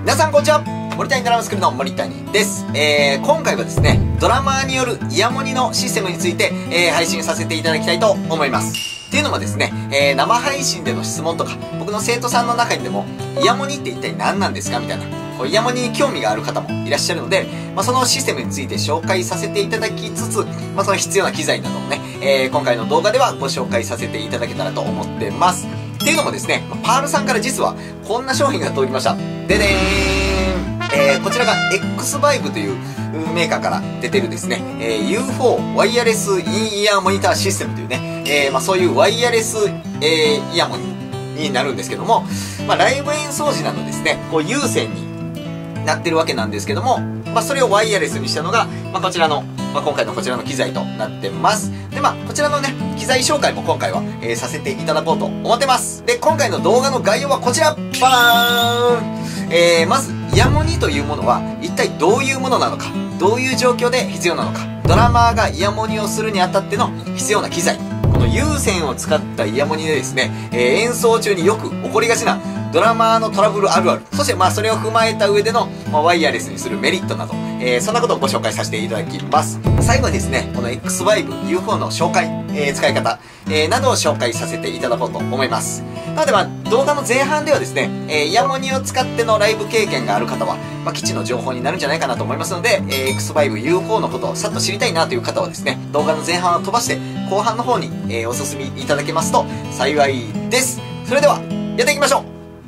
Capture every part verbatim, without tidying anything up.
皆さんこんにちは。森谷ドラムスクールの森谷です。えー、今回はですね、ドラマーによるイヤモニのシステムについて、えー、配信させていただきたいと思います。っていうのもですね、えー、生配信での質問とか、僕の生徒さんの中にでも、イヤモニって一体何なんですかみたいな、こうイヤモニに興味がある方もいらっしゃるので、まあ、そのシステムについて紹介させていただきつつ、まあ、その必要な機材などもね、えー、今回の動画ではご紹介させていただけたらと思ってます。っていうのもですね、パールさんから実はこんな商品が届きました。ででーん、えー、こちらが エックスファイブ というメーカーから出てるですね、えー、ユーフォー ワイヤレスインイヤーモニターシステムというね、えー、まあそういうワイヤレス、えー、イヤモニになるんですけども、まあライブ演奏時などですね、こう有線になってるわけなんですけども、まあそれをワイヤレスにしたのが、まあこちらの、まあ今回のこちらの機材となってます。で、まあこちらのね、機材紹介も今回は、えー、させていただこうと思ってます。で、今回の動画の概要はこちら、バーン、えー、まず、イヤモニというものは一体どういうものなのか、どういう状況で必要なのか、ドラマーがイヤモニをするにあたっての必要な機材、この有線を使ったイヤモニでですね、えー、演奏中によく起こりがちなドラマーのトラブルあるある、そしてまあそれを踏まえた上での、まあ、ワイヤレスにするメリットなど、えー、そんなことをご紹介させていただきます。最後にですね、この エックスファイブ ユーフォー の紹介、えー、使い方、えー、などを紹介させていただこうと思います。なのでまあ動画の前半ではですね、えー、イヤモニを使ってのライブ経験がある方は、まあ、基地の情報になるんじゃないかなと思いますので、えー、エックスファイブ ユーフォー のことをさっと知りたいなという方はですね、動画の前半を飛ばして後半の方に、えー、お進みいただけますと幸いです。それではやっていきましょう。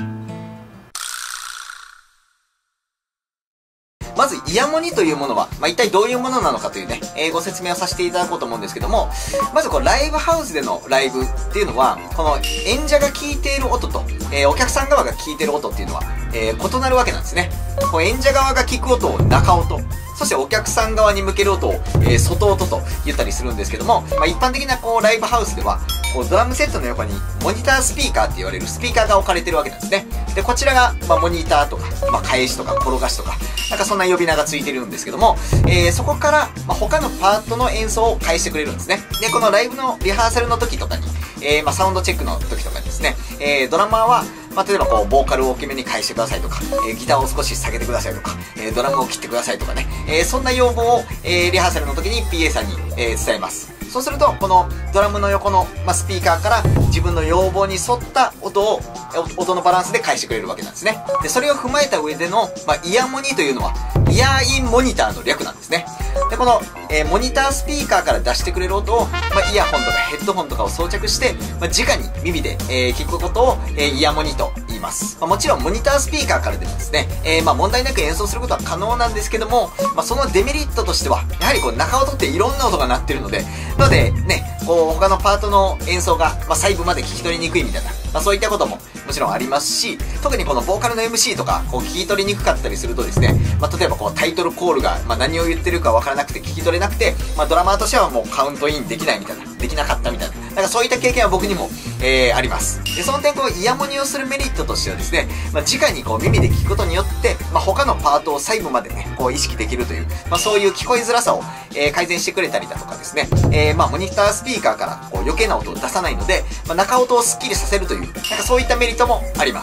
まず、イヤモニというものは、まあ、一体どういうものなのかというね、えー、ご説明をさせていただこうと思うんですけども、まずこう、ライブハウスでのライブっていうのは、この演者が聴いている音と、えー、お客さん側が聴いている音っていうのは、えー、異なるわけなんですね。こう演者側が聞く音を中音、そしてお客さん側に向ける音を、えー、外音と言ったりするんですけども、まあ、一般的なこう、ライブハウスでは、こうドラムセットの横にモニタースピーカーって言われるスピーカーが置かれてるわけなんですね。で、こちらが、まあ、モニターとか、まあ、返しとか転がしとか、なんかそんな呼び名がついてるんですけども、えー、そこから、まあ、他のパートの演奏を返してくれるんですね。で、このライブのリハーサルの時とかに、えー、まあ、サウンドチェックの時とかにですね、えー、ドラマーは、まあ、例えばこう、ボーカルを大きめに返してくださいとか、えー、ギターを少し下げてくださいとか、えー、ドラムを切ってくださいとかね、えー、そんな要望を、えー、リハーサルの時に ピーエー さんに、えー、伝えます。そうすると、このドラムの横の、まあ、スピーカーから自分の要望に沿った音を、音のバランスで返してくれるわけなんですね。で、それを踏まえた上での、まあ、イヤモニというのは、イヤーインモニターの略なんですね。で、この、えー、モニタースピーカーから出してくれる音を、まあ、イヤホンとかヘッドホンとかを装着して、まあ、直に耳で、えー、聞くことを、えー、イヤモニと言います。まあ、もちろん、モニタースピーカーからでもですね、えー、まあ、問題なく演奏することは可能なんですけども、まあ、そのデメリットとしては、やはりこう、中音っていろんな音が鳴ってるので、なので、ね、こう、他のパートの演奏が、まあ、細部まで聞き取りにくいみたいな、まあ、そういったことももちろんありますし、特にこのボーカルの エムシー とか、こう、聞き取りにくかったりするとですね、まあ、例えばこう、タイトルコールが、まあ、何を言ってるかわからなくて聞き取れなくて、まあ、ドラマーとしてはもうカウントインできないみたいな、できなかったみたいな、なんかそういった経験は僕にも、えー、あります。で、その点、こう、イヤモニをするメリットとしてはですね、まあ、直にこう、耳で聞くことによって、まあ、他のパートを細部までね、こう、意識できるという、まあ、そういう聞こえづらさを、えー、改善してくれたりだとかですね、えー、まあ、モニタースピーカーから、こう、余計な音を出さないので、まあ、中音をスッキリさせるという、なんかそういったメリットもあります。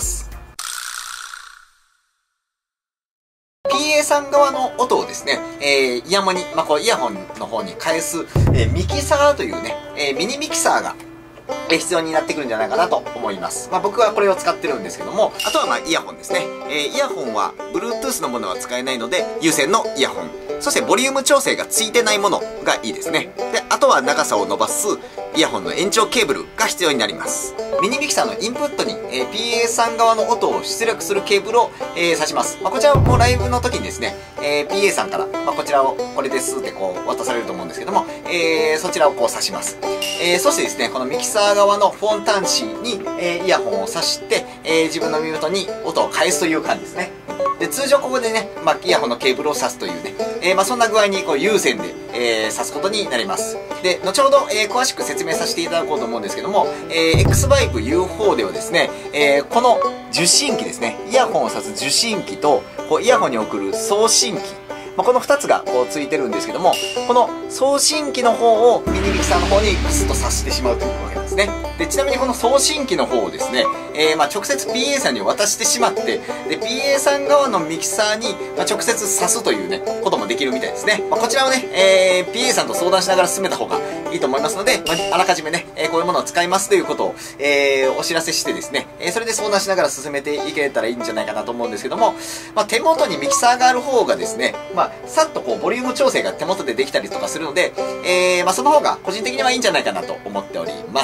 ピーエー さん側の音をですね、えー、イヤモニ、まあ、こう、イヤホンの方に返す、えー、ミキサーというね、えー、ミニミキサーが、え必要になってくるんじゃないかなと思います。まあ僕はこれを使ってるんですけども、あとはまあイヤホンですね。えー、イヤホンは Bluetooth のものは使えないので、有線のイヤホン。そしてボリューム調整がついてないものがいいですね。で、あとは長さを伸ばすイヤホンの延長ケーブルが必要になります。ミニミキサーのインプットに、えー、ピーエー さん側の音を出力するケーブルを、えー、挿します。まあ、こちらもライブの時にですね、えー、ピーエー さんから、まあ、こちらをこれですってこう渡されると思うんですけども、えー、そちらをこう挿します。えー、そしてですね、このミキサー側のフォン端子に、えー、イヤホンを挿して、えー、自分の耳元に音を返すという感じですね。で、通常ここでね、まあ、イヤホンのケーブルを挿すというね、えー、まあ、そんな具合にこう有線で、えー、挿すことになります。で、後ほど、えー、詳しく説明させていただこうと思うんですけども、えー、エックスファイブ ユーフォー ではですね、えー、この受信機ですね、イヤホンを挿す受信機と、こうイヤホンに送る送信機、まあ、このふたつがこうついてるんですけども、この送信機の方をミニミキサーの方にクスッと挿してしまうというわけなんですね。 で、ちなみにこの送信機の方をですね、えー、まあ直接 ピーエー さんに渡してしまって、で、ピーエー さん側のミキサーに、まあ、直接挿すというね、こともできるみたいですね。まあ、こちらをね、えー、ピーエー さんと相談しながら進めた方がいいと思いますので、まあ、あらかじめね、えー、こういうものを使いますということを、えー、お知らせしてですね、えー、それで相談しながら進めていけたらいいんじゃないかなと思うんですけども、まあ、手元にミキサーがある方がですね、まあ、さっとこう、ボリューム調整が手元でできたりとかするので、えー、まあ、その方が個人的にはいいんじゃないかなと思っております。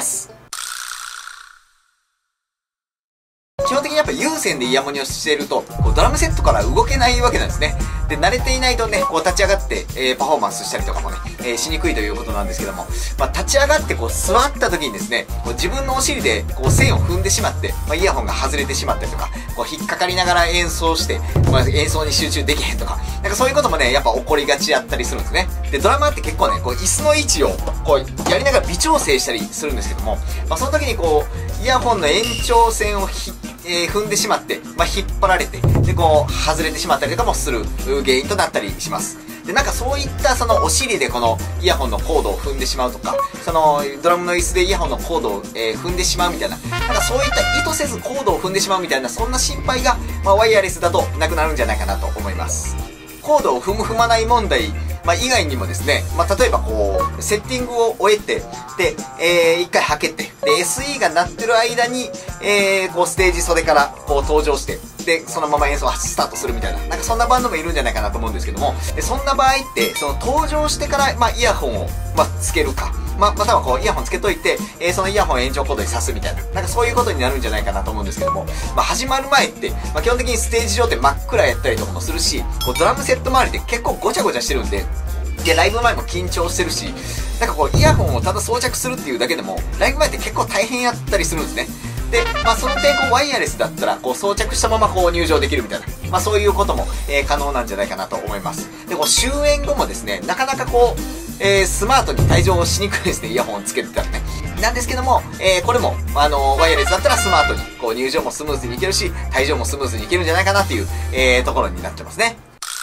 基本的にやっぱ有線でイヤモニをしていると、こうドラムセットから動けないわけなんですね。で、慣れていないとね、こう立ち上がって、えー、パフォーマンスしたりとかもね、えー、しにくいということなんですけども、まあ、立ち上がってこう座った時にですね、こう自分のお尻でこう線を踏んでしまって、まあ、イヤホンが外れてしまったりとか、こう引っかかりながら演奏して、まあ、演奏に集中できへんとか、なんかそういうこともね、やっぱ起こりがちやったりするんですね。で、ドラマーって結構ね、こう椅子の位置をこうやりながら微調整したりするんですけども、まあ、その時にこう、イヤホンの延長線をひえー、踏んでしまって、まあ、引っ張られて、で、こう、外れてしまったりとかもする原因となったりします。で、なんかそういったそのお尻でこのイヤホンのコードを踏んでしまうとか、そのドラムの椅子でイヤホンのコードを、えー、踏んでしまうみたいな、なんかそういった意図せずコードを踏んでしまうみたいな、そんな心配が、まあ、ワイヤレスだとなくなるんじゃないかなと思います。コードを踏む踏まない問題、まあ、以外にもですね、まあ、例えばこう、セッティングを終えて、で、えー、一回はけて、で、エスイー が鳴ってる間に、えー、こう、ステージ袖からこう登場して、で、そのまま演奏スタートするみたいな、なんかそんなバンドもいるんじゃないかなと思うんですけども、で、そんな場合って、その登場してから、まあ、イヤホンを、まあ、つけるか、まあ、またはこう、イヤホンつけといて、えー、そのイヤホンを延長コードに挿すみたいな、なんかそういうことになるんじゃないかなと思うんですけども、まあ、始まる前って、まあ、基本的にステージ上って真っ暗やったりとかもするし、こう、ドラムセット周りって結構ごちゃごちゃしてるんで、で、ライブ前も緊張してるし、なんかこう、イヤホンをただ装着するっていうだけでも、ライブ前って結構大変やったりするんですね。で、まあその点、こう、ワイヤレスだったら、こう、装着したままこう、入場できるみたいな、まあそういうことも、えー、可能なんじゃないかなと思います。で、こう、終演後もですね、なかなかこう、えー、スマートに退場しにくいですね、イヤホンをつけてたらね。なんですけども、えー、これも、あのー、ワイヤレスだったらスマートに、こう、入場もスムーズにいけるし、退場もスムーズにいけるんじゃないかなっていう、えー、ところになってますね。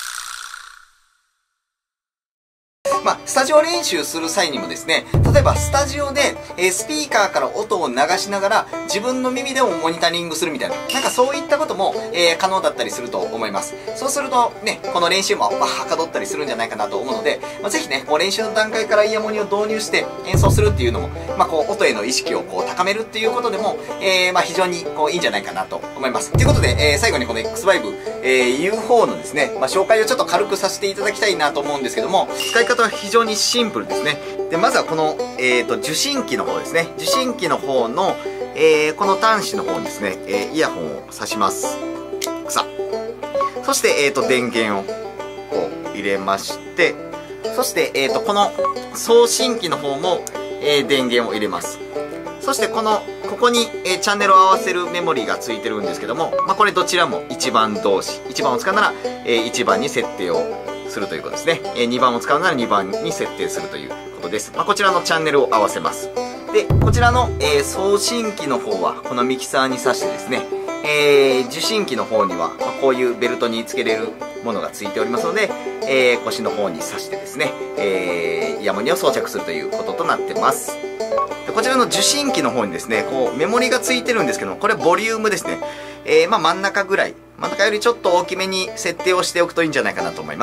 まあ、スタジオ練習する際にもですね、例えばスタジオで、えー、スピーカーから音を流しながら自分の耳でもモニタリングするみたいな、なんかそういったことも、えー、可能だったりすると思います。そうするとね、この練習も、まあ、はかどったりするんじゃないかなと思うので、まあ、ぜひね、こう練習の段階からイヤモニを導入して演奏するっていうのも、まあ、こう音への意識をこう高めるっていうことでも、えー、まあ非常にこういいんじゃないかなと思います。ということで、えー、最後にこの エックスファイブ、えー、ユーフォー のですね、まあ、紹介をちょっと軽くさせていただきたいなと思うんですけども、使い方は非常にシンプルですね。で、まずはこの、えーと、受信機の方ですね。受信機の方の、えー、この端子の方にですね、えー、イヤホンを挿します。さあ。そして、えーと、電源をこう入れまして、そして、えーと、この送信機の方も、えー、電源を入れます。そしてこの、ここに、えー、チャンネルを合わせるメモリがついてるんですけども、まあ、これどちらもいちばん同士。いちばんを使うなら、えー、いちばんに設定をするということですね。えー、にばんを使うならにばんに設定するということです。まあ、こちらのチャンネルを合わせます。で、こちらの、えー、送信機の方は、このミキサーに挿してですね、えー、受信機の方には、まあ、こういうベルトにつけれるものがついておりますので、えー、腰の方に挿してですね、えー、イヤモニを装着するということとなってます。でこちらの受信機の方にですね、こうメモリがついてるんですけども、これボリュームですね。えー、まあ真ん中ぐらい、真ん中よりちょっと大きめに設定をしておくといいんじゃないかなと思います。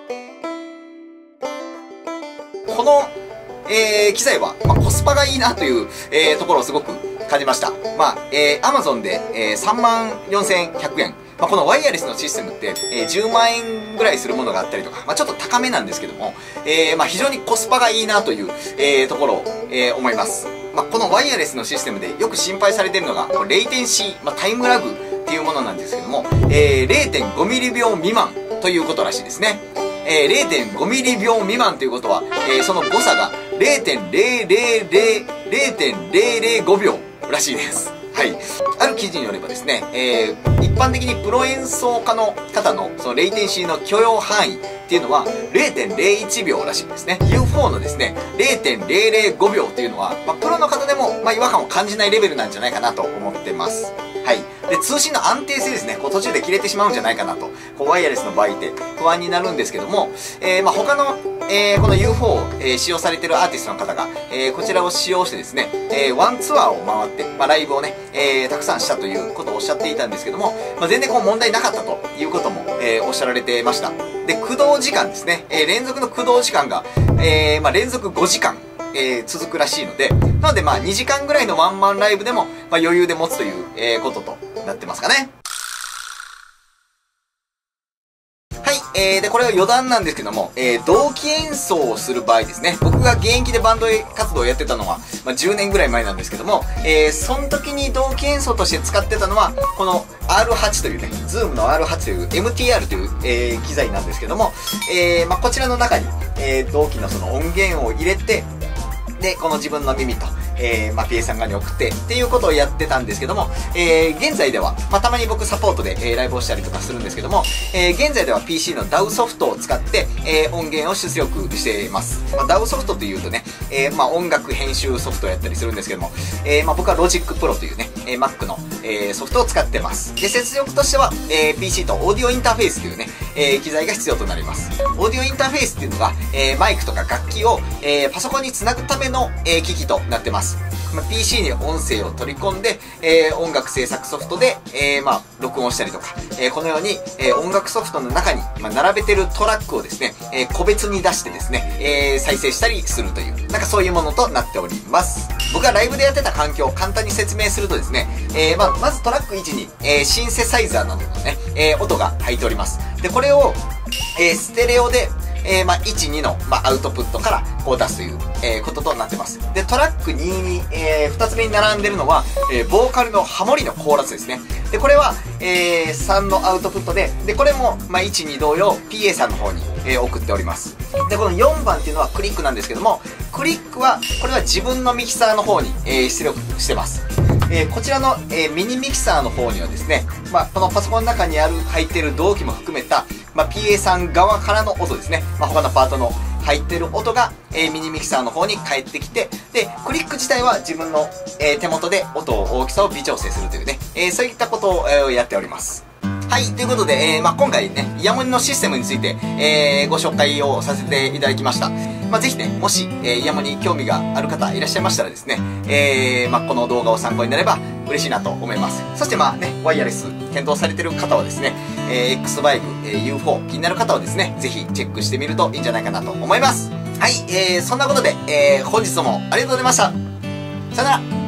この、えー、機材は、まあ、コスパがいいなという、えー、ところをすごく感じました。まあ、えー、Amazon で、えー、さんまんよんせんひゃくえん。まあ、このワイヤレスのシステムって、えー、じゅうまんえんぐらいするものがあったりとか、まあ、ちょっと高めなんですけども、えー、まあ、非常にコスパがいいなという、えー、ところを、えー、思います。まあ、このワイヤレスのシステムでよく心配されているのが、レイテンシー、まあ、タイムラグっていうものなんですけども、えー、れいてんごミリびょう未満ということらしいですね。えー、れいてんごミリびょう未満ということは、えー、その誤差が れいてんぜろぜろぜろれいてんぜろぜろごびょうらしいです。はい。ある記事によればですね、えー、一般的にプロ演奏家の方のそのレイテンシーの許容範囲っていうのは れいてんぜろいちびょうらしいんですね。ユーフォー のですね、れいてんぜろぜろごびょうっていうのは、まあ、プロの方でも、まあ、違和感を感じないレベルなんじゃないかなと思ってます。はい。 で、通信の安定性ですね、こう途中で切れてしまうんじゃないかなと、こうワイヤレスの場合って不安になるんですけども、えー、まあ他の、えー、この ユーフォー を、えー、使用されているアーティストの方が、えー、こちらを使用してですね、えー、ワンツアーを回って、まあライブをね、えー、たくさんしたということをおっしゃっていたんですけども、まあ全然こう問題なかったということも、えー、おっしゃられてました。で、駆動時間ですね、えー、連続の駆動時間が、えー、まあ連続ごじかん、えー、続くらしいので、なのでまあにじかんぐらいのワンマンライブでも、まあ余裕で持つという、えー、こととなってますかね。はい、えー、で、これは余談なんですけども、えー、同期演奏をする場合ですね、僕が現役でバンド活動をやってたのは、まあじゅうねんぐらい前なんですけども、えー、その時に同期演奏として使ってたのは、この アールはち というね、ズーム の アールはち という エムティーアール という、えー、機材なんですけども、えー、まあこちらの中に、えー、同期のその音源を入れて、で、この自分の耳と、えー、まあ、ピーエー さん側に送ってっていうことをやってたんですけども、えー、現在では、まあ、たまに僕サポートで、えー、ライブをしたりとかするんですけども、えー、現在では ピーシー の ダウ ソフトを使って、えー、音源を出力しています。まあ、ダウ ソフトというとね、えー、まあ、音楽編集ソフトをやったりするんですけども、えー、まあ、僕は ロジックプロ というね、えー、Mac の、えー、ソフトを使ってます。で、接続としては、えー、ピーシー とオーディオインターフェースというね、えー、機材が必要となります。オーディオインターフェースっていうのが、えー、マイクとか楽器を、えー、パソコンにつなぐための、えー、機器となってます。まあ、ピーシー に音声を取り込んで、えー、音楽制作ソフトで、えー、まあ、録音したりとか、えー、このように、えー、音楽ソフトの中に、まあ、並べてるトラックをですね、えー、個別に出してですね、えー、再生したりするという、なんかそういうものとなっております。僕がライブでやってた環境を簡単に説明するとですね、えー、まあ、まずトラックいちに、えー、シンセサイザーなどのね、えー、音が入っております。で、これを、えー、ステレオで、えー、まあ、いち、にの、まあ、アウトプットからこう出すという、えー、こととなってます。で、トラックにに、えー、二つ目に並んでるのは、えー、ボーカルのハモリのコーラスですね。で、これは、えー、さんのアウトプットで、で、これも、まあ、いち、に同様、ピーエー さんの方に、えー、送っております。で、このよんばんっていうのはクリックなんですけども、クリックは、これは自分のミキサーの方に、えー、出力してます。えー、こちらの、えー、ミニミキサーの方にはですね、まあ、このパソコンの中にある、入っている同期も含めた、まあ、ピーエー さん側からの音ですね。まあ、他のパートの入ってる音が、えー、ミニミキサーの方に返ってきて、で、クリック自体は自分の、えー、手元で音を大きさを微調整するというね、えー、そういったことを、えー、やっております。はい、ということで、えー、まあ、今回ね、イヤモニのシステムについて、えー、ご紹介をさせていただきました。まあ、ぜひね、もし、えー、イヤモニに興味がある方いらっしゃいましたらですね、えー、まあ、この動画を参考になれば嬉しいなと思います。そしてまあね、ワイヤレス検討されてる方はですね、えー、エックスファイブ、えー、ユーフォー 気になる方はですね、ぜひチェックしてみるといいんじゃないかなと思います。はい、えー、そんなことで、えー、本日もありがとうございました。さよなら。